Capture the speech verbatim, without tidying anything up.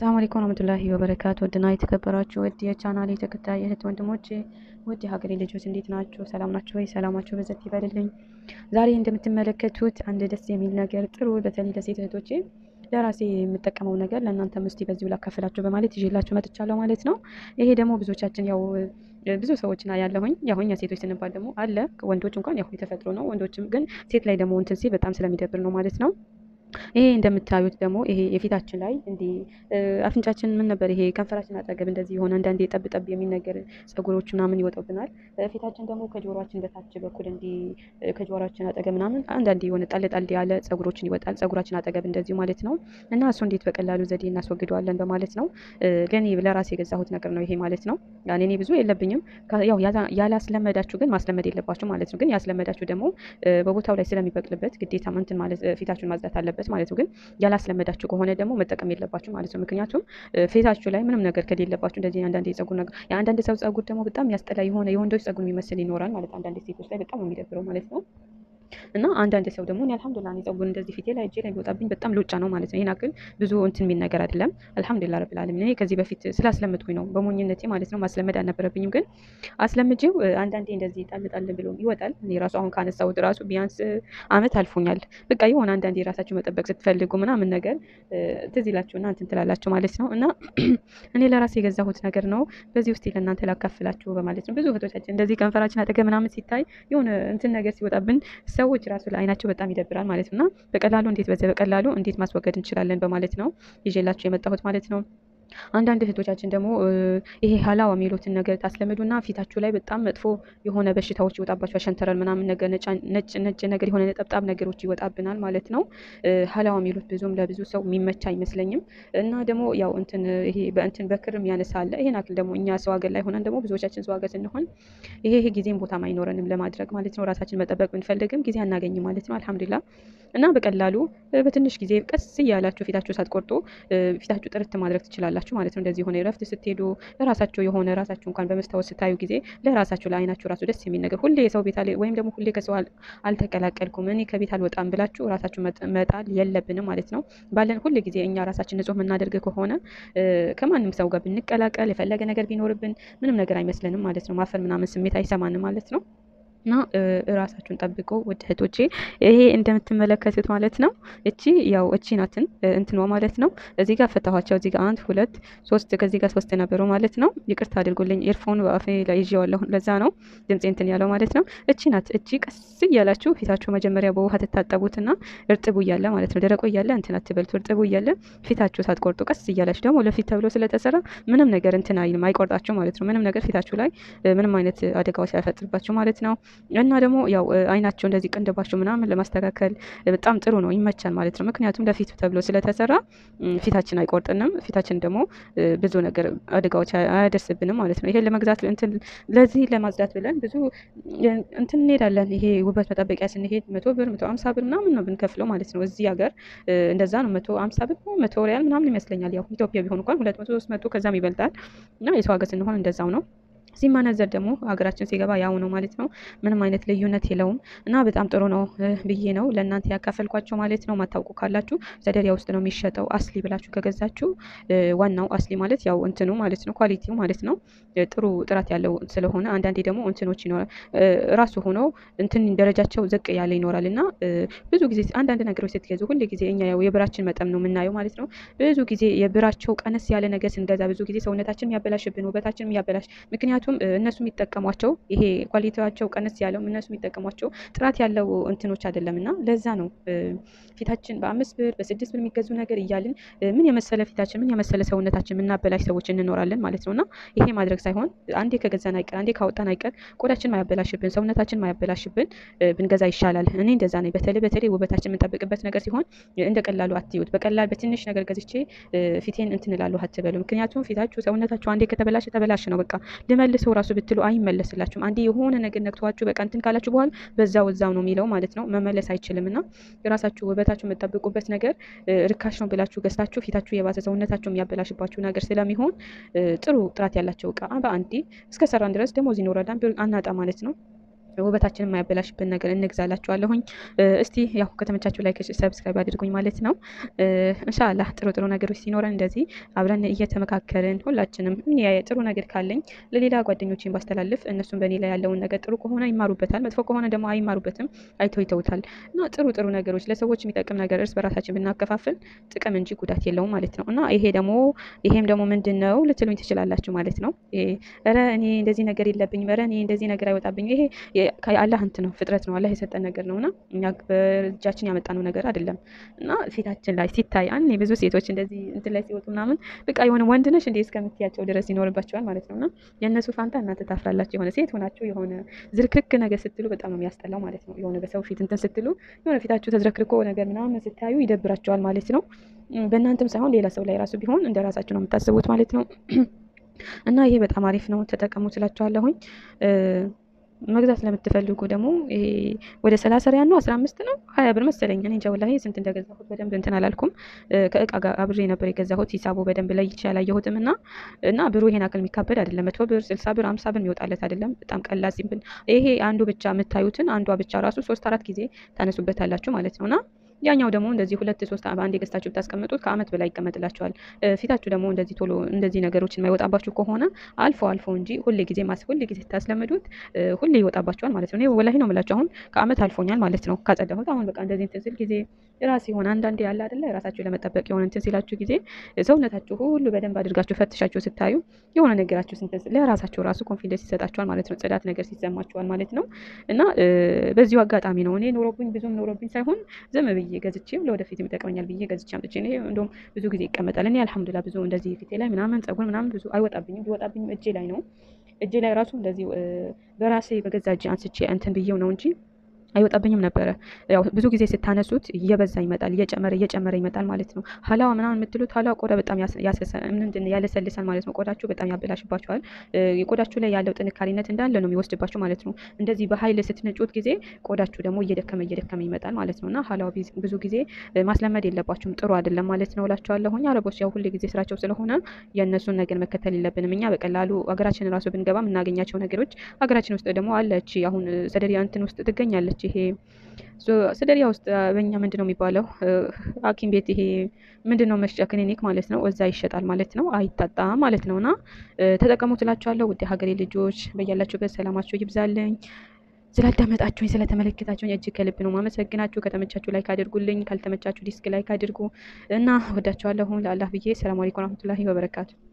ሰላም አለይኩም ወራህመቱላሂ ወበረካቱ። ወድና የተከበራችሁ ወድ የቻናሌ ተከታይ እህት ወንድሞቼ፣ ወድ ሀገሬ ልጆች እንዴት ናችሁ? ሰላም ናችሁ ወይ? ሰላማችሁ በዘት ይበልልኝ። ዛሬ እንደምትመለከቱት አንድ ደስ የሚል ነገር ጥሩ፣ በተለይ ለሴት እህቶቼ ለራሴ የምጠቀመው ነገር ለእናንተ ምስቲ በዚሁ ላካፍላችሁ በማለት ይዤላችሁ መጥቻለሁ ማለት ነው። ይሄ ደግሞ ብዙዎቻችን ያው ብዙ ሰዎች ና ያለሁኝ ያው እኛ ሴቶች ስንባል ደግሞ አለ ወንዶች እንኳን ያው የተፈጥሮ ነው። ወንዶችም ግን ሴት ላይ ደግሞ እንትን ሲል በጣም ስለሚደብር ነው ማለት ነው። ይሄ እንደምታዩት ደግሞ ይሄ የፊታችን ላይ እንዲ አፍንጫችን ምን ነበር ይሄ ከንፈራችን አጠገብ እንደዚህ የሆነ አንዳንዴ ጠብ ጠብ የሚል ነገር ጸጉሮች ምናምን ይወጣብናል። ፊታችን ደግሞ ከጆሮአችን በታች በኩል እንዲ ከጆሮአችን አጠገብ ምናምን አንዳንዴ የሆነ ጣል ጣል ያለ ጸጉሮችን ይወጣል ጸጉራችን አጠገብ እንደዚህ ማለት ነው። እና እሱ እንዴት በቀላሉ ዘዴ እናስወግደዋለን በማለት ነው። ግን ለራሴ የገዛሁት ነገር ነው ይሄ ማለት ነው። ያኔ እኔ ብዙ የለብኝም። ያው ያላስለመዳችሁ ግን ማስለመድ የለባችሁ ማለት ነው። ግን ያስለመዳችሁ ደግሞ በቦታው ላይ ስለሚበቅልበት ግዴታ እንትን ማለት ፊታችሁን ማጽዳት አለበት ማለት ነው። ግን ያላስለመዳችሁ ከሆነ ደግሞ መጠቀም የለባችሁ ማለት ነው። ምክንያቱም ፊታችሁ ላይ ምንም ነገር ከሌለባችሁ እንደዚህ አንዳንድ የጸጉር ነገር የአንዳንድ ሰው ጸጉር ደግሞ በጣም ያስጠላ የሆነ የወንዶች ጸጉር የሚመስል ይኖራል ማለት አንዳንድ ሴቶች ላይ በጣም የሚደብረው ማለት ነው። እና አንዳንድ ሰው ደግሞ እኔ አልሐምዱሊላህ እኔ ጸጉር እንደዚህ ፊቴ ላይ እጄ ላይ ቢወጣብኝ በጣም ሉጫ ነው ማለት ነው። ይሄን አክል ብዙ እንትን የሚል ነገር አይደለም። አልሐምዱሊላህ ረብል ዓለሚን እኔ ከዚህ በፊት ስላስለመድኩኝ ነው በሞኝነቴ ማለት ነው። ማስለመድ አልነበረብኝም። ግን አስለምጄው አንዳንዴ እንደዚህ ጣል ጣል ብሎ ይወጣል። እኔ ራሱ አሁን ካነሳሁት ራሱ ቢያንስ አመት አልፎኛል። በቃ የሆነ አንዳንዴ ራሳችሁ መጠበቅ ስትፈልጉ ምናምን ነገር ትዝ ይላችሁና እንትን ትላላችሁ ማለት ነው። እና እኔ ለራሴ የገዛሁት ነገር ነው። በዚህ ውስጥ ለእናንተ ላካፍላችሁ በማለት ነው። ብዙ እህቶቻችን እንደዚህ ከንፈራችን አጠገብ ምናምን ሲታይ የሆነ እንትን ነገር ሲወጣብን ሰዎች ራሱ ለአይናቸው በጣም ይደብራል ማለት ነው። እና በቀላሉ እንዴት በዚህ በቀላሉ እንዴት ማስወገድ እንችላለን በማለት ነው ይዤላችሁ የመጣሁት ማለት ነው። አንዳንድ እህቶቻችን ደግሞ ይሄ ሀላዋ የሚሉትን ነገር ታስለምዱና ፊታችሁ ላይ በጣም መጥፎ የሆነ በሽታዎች ይወጣባችኋል። ሸንተረር ምናምን ነገር ነጭ ነጭ ነገር የሆነ ነጠብጣብ ነገሮች ይወጣብናል ማለት ነው። ሀላዋ የሚሉት ብዙም ለብዙ ሰው የሚመች አይመስለኝም። እና ደግሞ ያው እንትን ይሄ በእንትን በክርም ያነሳለ ይሄን አክል ደግሞ እኛ ሰው ሀገር ላይ ሆነን ደግሞ ብዙዎቻችን ሰው ሀገር ስንሆን ይሄ ይሄ ጊዜም ቦታም አይኖረንም ለማድረግ ማለት ነው። ራሳችን መጠበቅ ብንፈልግም ጊዜ አናገኝም ማለት ነው። አልሐምዱሊላህ እና በቀላሉ በትንሽ ጊዜ ቀስ እያላችሁ ፊታችሁ ሳትቆርጡ ፊታችሁ ጥርት ማድረግ ትችላላችሁ ማለት ነው። እንደዚህ ሆነ እረፍት ስትሄዱ ለራሳችሁ የሆነ ራሳችሁ እንኳን በመስታወት ስታዩ ጊዜ ለራሳችሁ ለአይናችሁ ራሱ ደስ የሚል ነገር ሁሌ የሰው ቤት ወይም ደግሞ ሁሌ ከሰው አልተቀላቀልኩም እኔ ከቤት አልወጣም ብላችሁ ራሳችሁ መጣል የለብንም ማለት ነው። ባለን ሁሌ ጊዜ እኛ ራሳችን ንጹህ የምናደርግ ከሆነ ከማንም ሰው ጋር ብንቀላቀል የፈለገ ነገር ቢኖርብን ምንም ነገር አይመስለንም ማለት ነው። ማፈር ምናምን ስሜት አይሰማንም ማለት ነው። እና ራሳችሁን ጠብቁ ውድ እህቶቼ። ይሄ እንደምትመለከቱት ማለት ነው እቺ ያው እቺ ናትን እንትኗ ማለት ነው። እዚህ ጋር ፈታኋቸው። እዚህ ጋር አንድ ሁለት ሶስት ከዚህ ጋር ሶስት ነበሩ ማለት ነው። ይቅርታ አድርጉልኝ ኤርፎን በአፌ ላይ ይዤዋለሁ ለዛ ነው ድምጼ እንትን ያለው ማለት ነው። እቺ ናት። እቺ ቀስ እያላችሁ ፊታችሁ መጀመሪያ በውሃ ትታጠቡትና እርጥቡ እያለ ማለት ነው። ደረቁ እያለ እንትን አትበልቱ። እርጥቡ እያለ ፊታችሁ ሳትቆርጡ ቀስ እያላችሁ ደግሞ ለፊት ተብሎ ስለተሰራ ምንም ነገር እንትን አይልም አይቆርጣችሁ ማለት ነው። ምንም ነገር ፊታችሁ ላይ ምንም አይነት አደጋዎች አይፈጥርባችሁ ማለት ነው። እና ደግሞ ያው አይናቸው እንደዚህ ቅንድባቸው ምናምን ለማስተካከል በጣም ጥሩ ነው ይመቻል ማለት ነው። ምክንያቱም ለፊት ተብሎ ስለተሰራ ፊታችን አይቆርጥንም። ፊታችን ደግሞ ብዙ ነገር አደጋዎች አያደርስብንም ማለት ነው። ይሄን ለመግዛት እንትን ለዚህ ለማጽዳት ብለን ብዙ እንትን እንሄዳለን። ይሄ ውበት መጠበቂያ ስንሄድ መቶ ብር መቶ ሃምሳ ብር ምናምን ነው ብንከፍለው ማለት ነው። እዚህ ሀገር እንደዛ ነው መቶ ሃምሳ ብር መቶ ሪያል ምናምን ይመስለኛል። ያው ኢትዮጵያ ቢሆን እንኳን ሁለት መቶ ሶስት መቶ ከዛም ይበልጣል። እና የሰው ሀገር ስንሆን እንደዛው ነው። ሲማነዘር ደግሞ ሀገራችን ሲገባ ያው ነው ማለት ነው። ምንም አይነት ልዩነት የለውም። እና በጣም ጥሩ ነው ብዬ ነው ለእናንተ ያካፈልኳቸው ማለት ነው። ማታውቁ ካላችሁ ዘደሪያ ውስጥ ነው የሚሸጠው። አስሊ ብላችሁ ከገዛችሁ ዋናው አስሊ ማለት ያው እንትኑ ማለት ነው ኳሊቲው ማለት ነው። ጥሩ ጥራት ያለው ስለሆነ አንዳንዴ ደግሞ እንትኖች ይኖራል ራሱ ሆኖ እንትን ደረጃቸው ዝቅ ያለ ይኖራል። እና ብዙ ጊዜ አንዳንድ ነገሮች ስትገዙ ሁሉ ጊዜ እኛ ያው የብራችን መጠን ነው የምናየው ማለት ነው። ብዙ ጊዜ የብራቸው ቀነስ ያለ ነገር ስንገዛ ብዙ ጊዜ ሰውነታችን የሚያበላሽብን ውበታችን የሚያበላሽ ምክንያቱም እነሱ የሚጠቀሟቸው ይሄ ኳሊቲያቸው ቀነስ ያለው እነሱ የሚጠቀሟቸው ጥራት ያለው እንትኖች አይደለምና ለዛ ነው ፊታችን በአምስት ብር በስድስት ብር የሚገዙ ነገር እያልን ምን የመሰለ ፊታችን ምን የመሰለ ሰውነታችን የምናበላሽ ሰዎች እንኖራለን ማለት ነውና ይሄ ማድረግ ሳይሆን አንዴ ከገዛን አይቀር አንዴ ካወጣን አይቀር ቆዳችን ማያበላሽብን ሰውነታችን ማያበላሽብን ብንገዛ ይሻላል። እኔ እንደዛ ነኝ። በተለይ በተለይ ውበታችን የምንጠብቅበት ነገር ሲሆን እንደ ቀላሉ አትዩት። በቀላል በትንሽ ነገር ገዝቼ ፊቴን እንትን እላለሁ አትበሉ። ምክንያቱም ፊታችሁ ሰውነታችሁ አንዴ ከተበላሸ ተበላሽ ነው በቃ ልመልሰው ራሱ ብትሉ አይመለስላችሁም። አንዴ የሆነ ነገር ነክቷችሁ በቃ እንትን ካላችሁ በኋላ በዛው እዛው ነው የሚለው ማለት ነው። መመለስ አይችልምና የራሳችሁ ውበታችሁ የምትጠብቁበት ነገር ርካሽ ነው ብላችሁ ገዝታችሁ ፊታችሁ የባሰ ሰውነታችሁ የሚያበላሽባችሁ ነገር ስለሚሆን ጥሩ ጥራት ያላቸው እቃ በአንዴ እስከ ሰራን ድረስ ደሞዝ ይኖረዳል አናጣ ማለት ነው። ውበታችንን የማያበላሽብን ነገር እንግዛላችኋለሁኝ። እስቲ ያው ከተመቻችሁ ላይክ ሰብስክራይብ አድርጉኝ ማለት ነው። ኢንሻአላህ ጥሩ ጥሩ ነገሮች ሲኖረን እንደዚህ አብረን እየተመካከርን ሁላችንም እኔ ጥሩ ነገር ካለኝ ለሌላ ጓደኞቼን ባስተላልፍ እነሱም በእኔ ላይ ያለውን ነገር ጥሩ ከሆነ ይማሩበታል፣ መጥፎ ከሆነ ደግሞ አይማሩበትም፣ አይተው ይተውታል። እና ጥሩ ጥሩ ነገሮች ለሰዎች የሚጠቅም ነገር እርስ በራሳችን ብናከፋፍል ጥቅም እንጂ ጉዳት የለውም ማለት ነው። እና ይሄ ደግሞ ይሄም ደግሞ ምንድነው ልትሉኝ ትችላላችሁ ማለት ነው። ኧረ እኔ እንደዚህ ነገር የለብኝም፣ ኧረ እኔ እንደዚህ ነገር አይወጣብኝም፣ ይሄ ከአላህ እንትን ነው፣ ፍጥረት ነው፣ አላህ የሰጠን ነገር ነውና እኛ በእጃችን ያመጣነው ነገር አይደለም። እና ፊታችን ላይ ሲታይ አንዴ ብዙ ሴቶች እንደዚህ እንትን ላይ ሲወጡ ምናምን በቃ የሆነ ወንድ ነሽ እንዴ እስከምትያቸው ድረስ ይኖርባቸዋል ማለት ነውና የእነሱ ፋንታ እናንተ ታፍራላችሁ። የሆነ ሴት ሆናችሁ የሆነ ዝርክርክ ነገር ስትሉ በጣም ነው የሚያስጠላው ማለት ነው። የሆነ በሰው ፊት እንትን ስትሉ የሆነ ፊታችሁ ተዝረክርኮ ነገር ምናምን ስታዩ ይደብራቸዋል ማለት ነው። በእናንተም ሳይሆን ሌላ ሰው ላይ ራሱ ቢሆን እንደ ራሳችሁ ነው የምታስቡት ማለት ነው። እና ይሄ በጣም አሪፍ ነው፣ ተጠቀሙ ስላችኋለሁኝ። መግዛት ለምትፈልጉ ደግሞ ይሄ ወደ ሰላሳ ሪያል ነው፣ አስራ አምስት ነው፣ ሀያ ብር መሰለኝ። እኔ እንጃ ወላሂ ስንት እንደገዛሁት በደንብ እንትን አላልኩም። ከእቃ ጋር አብሬ ነበር የገዛሁት። ሂሳቡ በደንብ ላይ ይቻላል አላየሁትም። እና እና ብሩ ይሄን አክል የሚካበድ አይደለም። መቶ ብር፣ ስልሳ ብር፣ አምሳ ብር የሚወጣለት አይደለም። በጣም ቀላል ሲምፕል። ይሄ አንዱ ብቻ የምታዩትን አንዷ ብቻ ራሱ ሶስት አራት ጊዜ ታነሱበታላችሁ ማለት ነውና ያኛው ደግሞ እንደዚህ ሁለት ሶስት በአንድ የገዝታችሁ ብታስቀምጡት ከአመት በላይ ይቀመጥላችኋል። ፊታችሁ ደግሞ እንደዚህ ቶሎ እንደዚህ ነገሮችን የማይወጣባችሁ ከሆነ አልፎ አልፎ እንጂ ሁሌ ጊዜ ማስ ሁሌ ጊዜ ታስለምዱት ሁሌ ይወጣባችኋል ማለት ነው። እኔ ወላሂ ነው የምላችሁ አሁን ከአመት አልፎኛል ማለት ነው ካጸዳሁት። አሁን በቃ እንደዚህ እንትን ስል ጊዜ ራስ ይሆን አንዳንዴ ያለ አይደለ ራሳችሁ ለመጠበቅ የሆነ እንትን ሲላችሁ ጊዜ ሰውነታችሁ ሁሉ በደንብ አድርጋችሁ ፈትሻችሁ ስታዩ የሆነ ነገራችሁ ስንት ለራሳችሁ ራሱ ኮንፊደንስ ይሰጣችኋል ማለት ነው። ጽዳት ነገር ሲሰማችኋል ማለት ነው። እና በዚሁ አጋጣሚ ነው እኔ ኖሮብኝ ብዙም ኖሮብኝ ሳይሆን ዝም ብዬ ገዝቼም ለወደፊት ይጠቅመኛል ብዬ ገዝቼ አምጥቼ ነው። እንደውም ብዙ ጊዜ ይቀመጣል። እኔ አልሐምዱሊላህ ብዙ እንደዚህ ፊቴ ላይ ምናምን ጸጉር ምናምን ብዙ አይወጣብኝም። ቢወጣብኝም እጄ ላይ ነው። እጄ ላይ ራሱ እንደዚህ በራሴ በገዛ እጄ አንስቼ እንትን ብዬው ነው እንጂ አይወጣብኝም ነበረ። ያው ብዙ ጊዜ ስታነሱት እየበዛ ይመጣል፣ እየጨመረ እየጨመረ ይመጣል ማለት ነው። ሀላዋ ምናምን የምትሉት ሀላዋ ቆዳ በጣም ያለሰልሳል ማለት ነው። ቆዳችሁ በጣም ያበላሽባችኋል። የቆዳችሁ ላይ ያለው ጥንካሬነት እንዳለ ነው የሚወስድባችሁ ማለት ነው። እንደዚህ በኃይል ስትነጩት ጊዜ ቆዳችሁ ደግሞ እየደከመ እየደከመ ይመጣል ማለት ነው። እና ሀላዋ ብዙ ጊዜ ማስለመድ የለባችሁም፣ ጥሩ አይደለም ማለት ነው እላችኋለሁኝ። አረቦች ያው ሁሉ ጊዜ ስራቸው ስለሆነ የእነሱን ነገር መከተል የለብንም። እኛ በቀላሉ ሀገራችን ራሱ ብንገባ የምናገኛቸው ነገሮች ሀገራችን ውስጥ ደግሞ አለች። አሁን ሰደሪያ እንትን ውስጥ ትገኛለች። ይሄ ሰደሪያ ውስጥ በእኛ ምንድነው የሚባለው ሐኪም ቤት ይሄ ምንድነው መስጫ ክሊኒክ ማለት ነው። እዛ ይሸጣል ማለት ነው። አይታጣም ማለት ነውና ተጠቀሙ ትላችኋለሁ። ውድ ሀገሬ ልጆች በያላችሁበት ሰላማችሁ ይብዛልኝ። ስላዳመጣችሁኝ ስለተመለከታችሁኝ እጅግ ከልብ ነው ማመሰግናችሁ። ከተመቻችሁ ላይክ አድርጉልኝ፣ ካልተመቻችሁ ዲስክ ላይክ አድርጉ እና ወዳችኋለሁ። ለአላህ ብዬ ሰላም አለይኩም ወራህመቱላሂ ወበረካቱ።